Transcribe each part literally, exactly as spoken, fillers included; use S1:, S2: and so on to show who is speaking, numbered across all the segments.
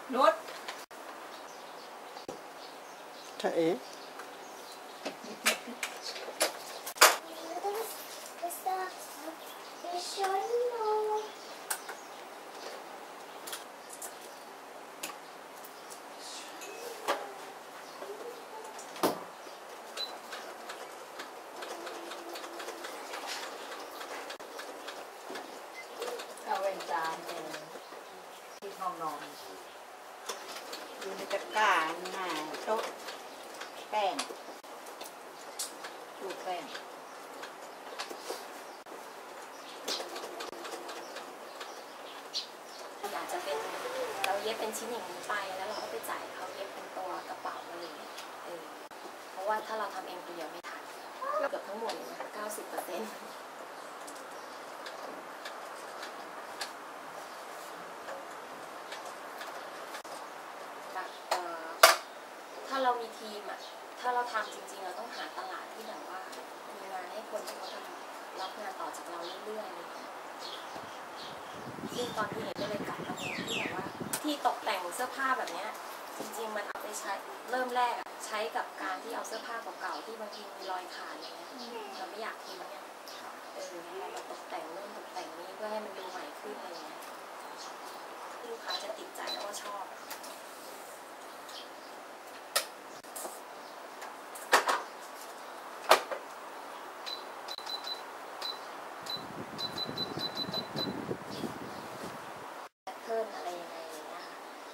S1: นุช
S2: ใช่เอ๋
S1: เอาเป็นจานเป็นที่ห้องนอนอยู่ในตะกร้าหน้าโต๊ะแป้งดูแป้ง
S3: อาจจะเป็นเราเย็บเป็นชิ้นอย่างนี้ไปแล้วเราก็ไปจ่ายเขาเย็บเป็นตัวกระเป๋าอะไรอย่างเงี้ยเออเพราะว่าถ้าเราทำเองคนเดียวไม่ทันเกือบทั้งหมดเลยนะเก้าสิบเปอร์เซ็นต์ถ้าเรามีทีมอ่ะถ้าเราทำจริงๆเราต้องหาตลาดที่แบบว่ามีงานให้คนที่เขาทำรับงานต่อจากเราเรื่อยๆซึ่งตอนที่เห็นก็เลยกลับมาเองที่แบบว่าที่ตกแต่งเสื้อผ้าแบบเนี้ยจริงๆมันเอาไปใช้เริ่มแรกอะใช้กับการที่เอาเสื้อผ้าเก่าๆที่บางทีมีรอยขาดอย่างเงี้ยเราไม่อยากทิ้งเนี่ยเออเราตกแต่งเริ่มตกแต่งนี้เพื่อให้มันดูใหม่ขึ้นอะไรเงี้ยลูกค้าจะติดใจแล้วก็ชอบเพิ่มอะไรยังไงอย่างเงี้ย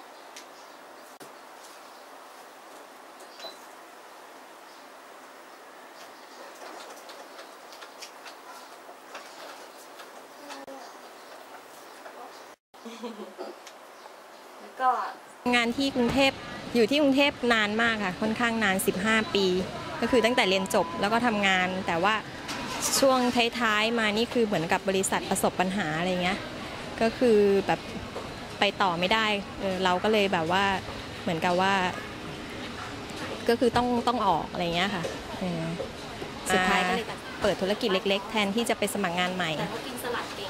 S3: แล้วก็งานที่กรุงเทพอยู่ที่กรุงเทพนานมากค่ะค่อนข้างนานสิบห้าปีก็คือตั้งแต่เรียนจบแล้วก็ทำงานแต่ว่าช่วงท้ายๆมานี่คือเหมือนกับบริษัทประสบปัญหาอะไรเงี้ยก็คือแบบไปต่อไม่ได้เออเราก็เลยแบบว่าเหมือนกับว่าก็คือต้องต้องออกอะไรเงี้ยค่ะสุดท้ายก็เลยเปิดธุรกิจเล็กๆแทนที่จะไปสมัครงานใหม่แต่เขากินสลัดเก่ง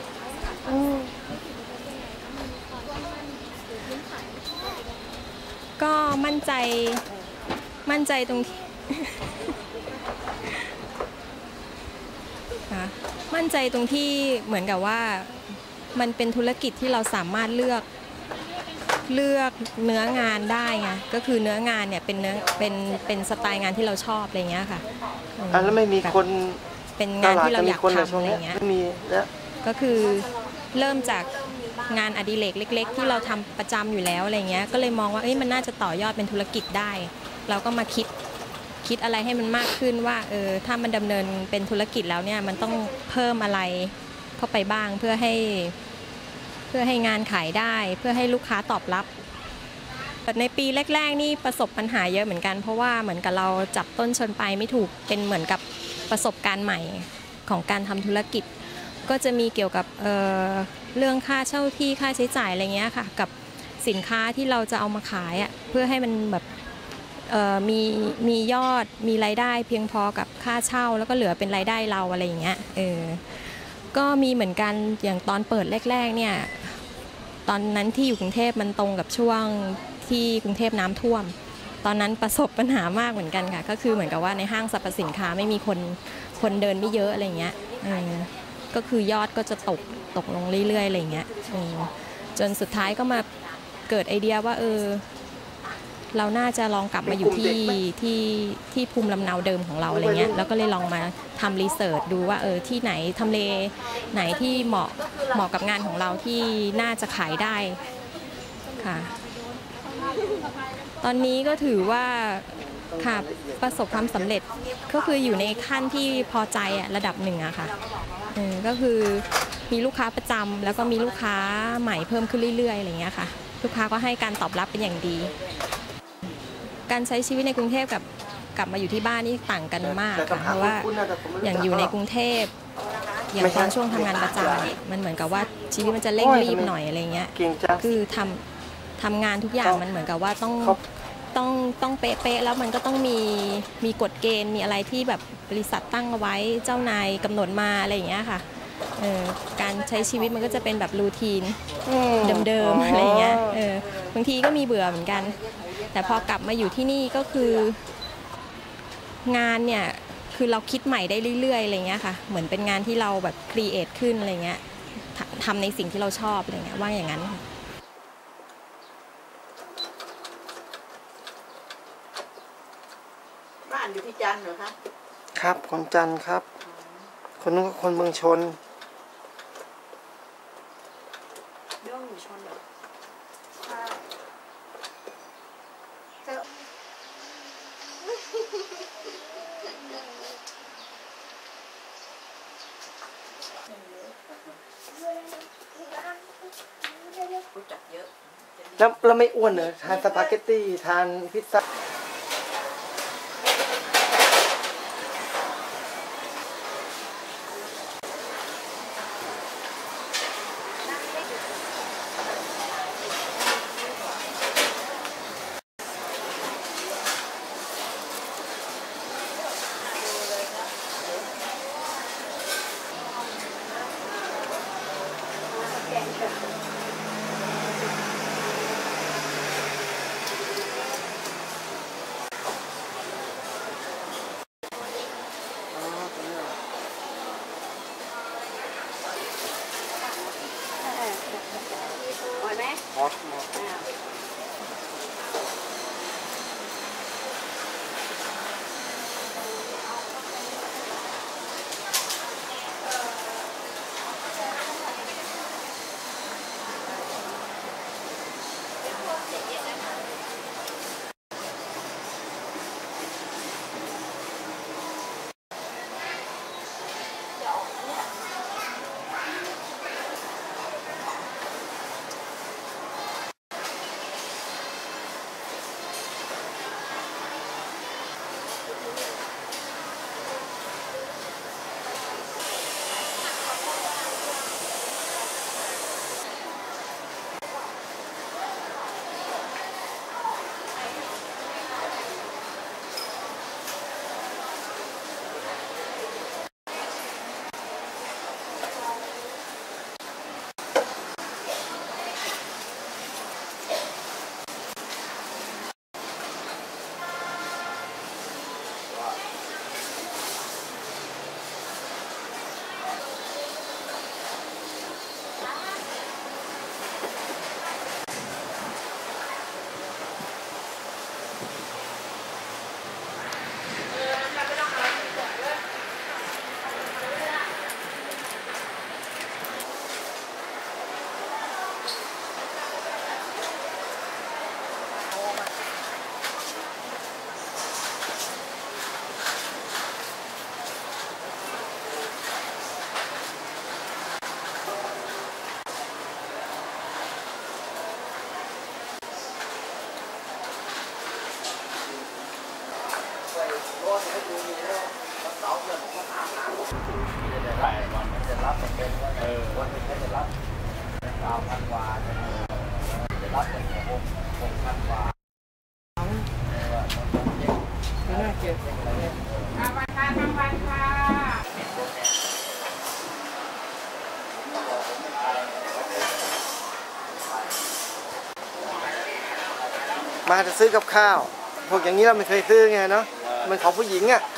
S3: ก็มั่นใจมั่นใจตรงที่มั่นใจตรงที่เหมือนกับว่ามันเป็นธุรกิจที่เราสามารถเลือกเลือกเนื้องานได้ไงก็คือเนื้องานเนี่ยเป็นเนื้อเป็นเป็นสไตล์งานที่เราชอบอะไรเงี้ยค่ะ
S2: อ่ะแล้วไม่มีคน
S3: เป็นงานที่เราอยากทำอะไรเงี้ย
S2: มีแล้ว
S3: ก็คือเริ่มจากงานอดิเรกเล็กๆที่เราทำประจำอยู่แล้วอะไรเงี้ยก็เลยมองว่าเอ้ยมันน่าจะต่อยอดเป็นธุรกิจได้เราก็มาคิดคิดอะไรให้มันมากขึ้นว่าเออถ้ามันดำเนินเป็นธุรกิจแล้วเนี่ยมันต้องเพิ่มอะไรเข้าไปบ้างเพื่อให้เพื่อให้งานขายได้เพื่อให้ลูกค้าตอบรับแต่ในปีแรกๆนี่ประสบปัญหาเยอะเหมือนกันเพราะว่าเหมือนกับเราจับต้นชนปลายไม่ถูกเป็นเหมือนกับประสบการณ์ใหม่ของการทำธุรกิจก็จะมีเกี่ยวกับ เอ่อ เรื่องค่าเช่าที่ค่าใช้จ่ายอะไรเงี้ยค่ะกับสินค้าที่เราจะเอามาขายอ่ะเพื่อให้มันแบบมีมียอดมีรายได้เพียงพอกับค่าเช่าแล้วก็เหลือเป็นรายได้เราอะไรอย่างเงี้ยเออก็มีเหมือนกันอย่างตอนเปิดแรกๆเนี่ยตอนนั้นที่อยู่กรุงเทพมันตรงกับช่วงที่กรุงเทพน้ำท่วมตอนนั้นประสบปัญหามากเหมือนกันค่ะก็คือเหมือนกับว่าในห้างสรรพสินค้าไม่มีคนคนเดินไม่เยอะอะไรเงี้ยก็คือยอดก็จะตกตกลงเรื่อยๆอะไรเงี้ยจนสุดท้ายก็มาเกิดไอเดียว่าเออเราน่าจะลองกลับมาอยู่ที่ที่ที่ภูมิลำเนาเดิมของเราอะไรเงี้ยแล้วก็เลยลองมาทำรีเสิร์ชดูว่าเออที่ไหนทำเลไหนที่เหมาะเหมาะกับงานของเราที่น่าจะขายได้ค่ะตอนนี้ก็ถือว่าค่ะประสบความสำเร็จก็คืออยู่ในขั้นที่พอใจอะระดับหนึ่งอะค่ะก็คือมีลูกค้าประจำแล้วก็มีลูกค้าใหม่เพิ่มขึ้นเรื่อยๆอะไรเงี้ยค่ะลูกค้าก็ให้การตอบรับเป็นอย่างดีการใช้ชีวิตในกรุงเทพกับกลับมาอยู่ที่บ้านนี่ต่างกันมากค่ะเพราะว่าอย่างอยู่ในกรุงเทพอย่างตอนช่วงทำงานประจำมันเหมือนกับว่าชีวิตมันจะเร่งรีบหน่อยอะไรเงี้ยคือทำทำงานทุกอย่างมันเหมือนกับว่าต้องต้องต้องเป๊ะๆแล้วมันก็ต้องมีมีกฎเกณฑ์มีอะไรที่แบบบริษัทตั้งเอาไว้เจ้านายกำหนดมาอะไรอย่างเงี้ยค่ะการใช้ชีวิตมันก็จะเป็นแบบรูทีนเดิมๆอะไรเงี้ยบางางทีก็มีเบื่อเหมือนกัน แต่พอกลับมาอยู่ที่นี่ก็คืองานเนี่ยคือเราคิดใหม่ได้เรื่อยๆอะไรเงี้ยค่ะเหมือนเป็นงานที่เราแบบครีเอทขึ้นอะไรเงี้ยทำในสิ่งที่เราชอบอะไรเงี้ยว่าอย่างนั้น
S1: บ้านอยู่ที่จันทร์เหรอคะ
S2: ครับคนจันทร์ครับคนนู้นก็คนเมืองชน
S3: เรื่องอยู่ชนเหรอ
S1: ใช่เจอรู้จักเยอะ
S2: แล้วเราไม่อ้วนเหรอทานสปาเกตตี้ทานพิซซ่า
S1: หมดไหม
S2: หมดหมดมาจะซื้อกับข้าวพวกอย่างนี้เราไม่เคยซื้อไงเนาะมันของผู้หญิงอ่ะ